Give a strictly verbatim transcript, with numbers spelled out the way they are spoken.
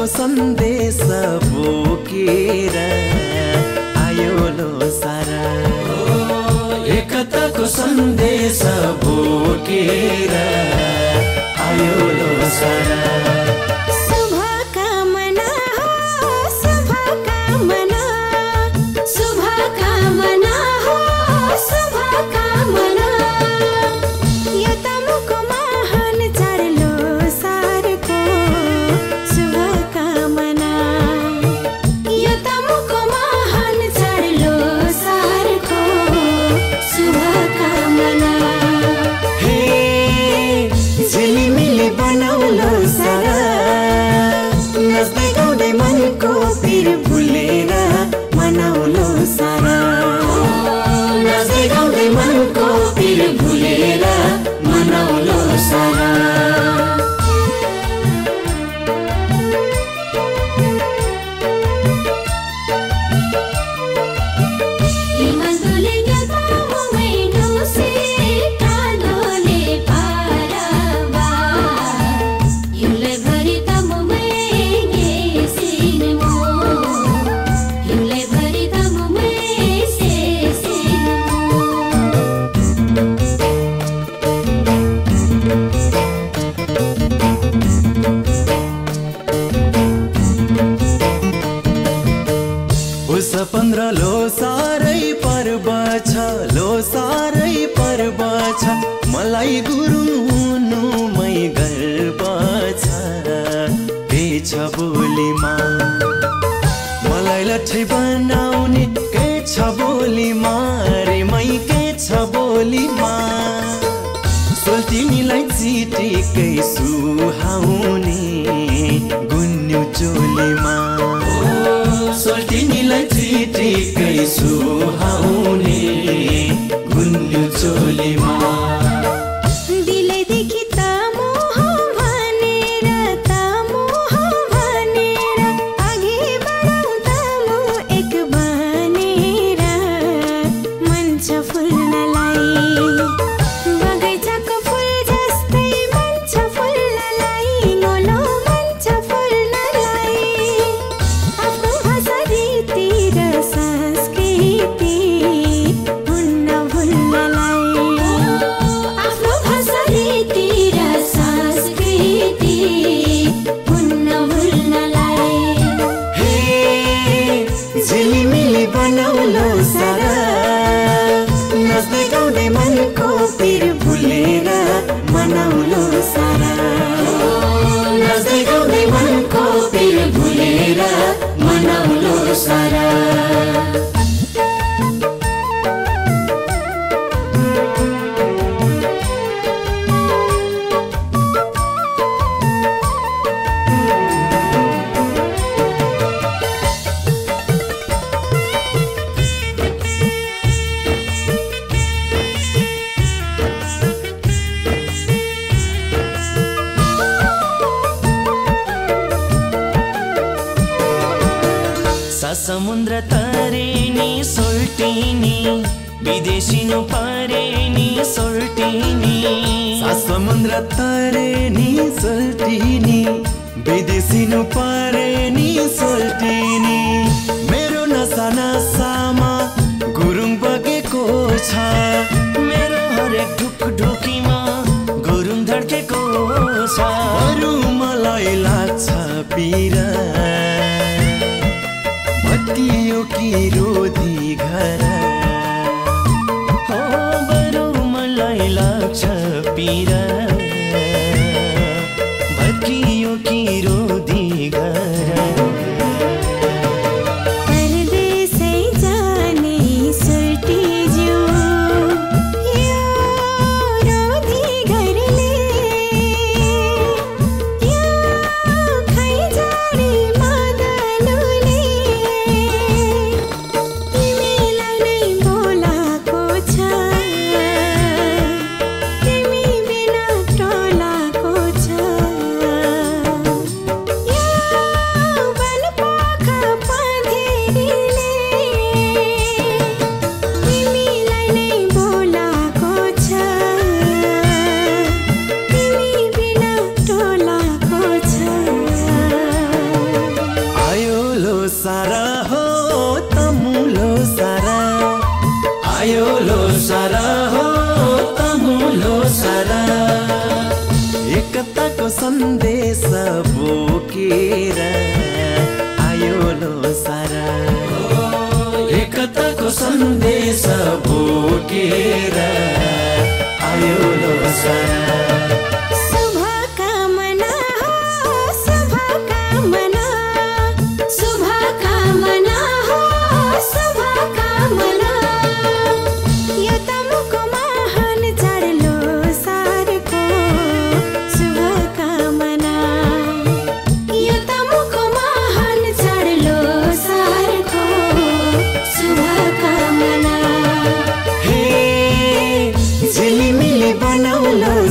सन्देश बोकेर आयो लोसारा एकताको सन्देश बोकेर आयो लोसारा पन्ध्र लो सारै पर्व छ लो सारै पर्व छ मलाई गुरुङ हुनुमै गर्व छ पेछ बोलीमा मलाई लट्ठै बनाउने के छ बोलीमा रे मै के छ बोलीमा सोल्टिनीलाई चिटिकै सुहाउने गुन्यु चोलीमा सोल्टिनीलाई चिटिकै सुहाउने गुन्यु चोलीमा दिलैदेखि त मोह भनेर त मोह भनेर अघि बढाउँ त म एक बनेर मन छ फुल्नलाई बगैँचाको फुल जस्तै मन छ फुल्नलाई नौलो मन छ फुल्नलाई आफ्नो भाषा रीति र संस्कृति हुन्न भुल्नलाई आफ्नो भाषा रीति र संस्कृति हुन्न भुल्नलाई हे झिलिमिली बनाउलो सारा नाच्दै गाउँदै मनको पिर भुलेर मनाउलो सारा नाच्दै गाउँदै मनको पिर भुलेर मनाउलो सारा समुद्र तरेनी सोल्टिनी विदेशिनु परेनी सोल्टिनी समुद्र तरेनी सोल्टिनी विदेशिनु परेनी सोल्टिनी मेरो नसा नसामा गुरुङ बगेको छ मेरो हरेक ढुक ढुकीमा गुरुङ धड्केको छ अरू मलाई लाग्छ पिरा भत्कियो कि रोधी घर हो बरु मलाई लाग्छ पिरा भत्कियो कि रोधी घर परदेशै जाने सोल्टी ज्यू यो रोधी घरले यो खैजाडी मदनुले तिमीलाई नै बोलाएको छ तिमी बिना सारा हो तमुलो सारा आयो लो सारा हो तमुलो सारा एकताको सन्देश बोकेर आयो लो सारा एकताको सन्देश बोकेर आयो लो सारा शुभकामना हो शुभकामना शुभकामना हो शुभकामना यो तमुको महान चाडलो सारको शुभकामना यो तमुको महान चाडलो सारको शुभकामना हे झिलिमिली बनाउलो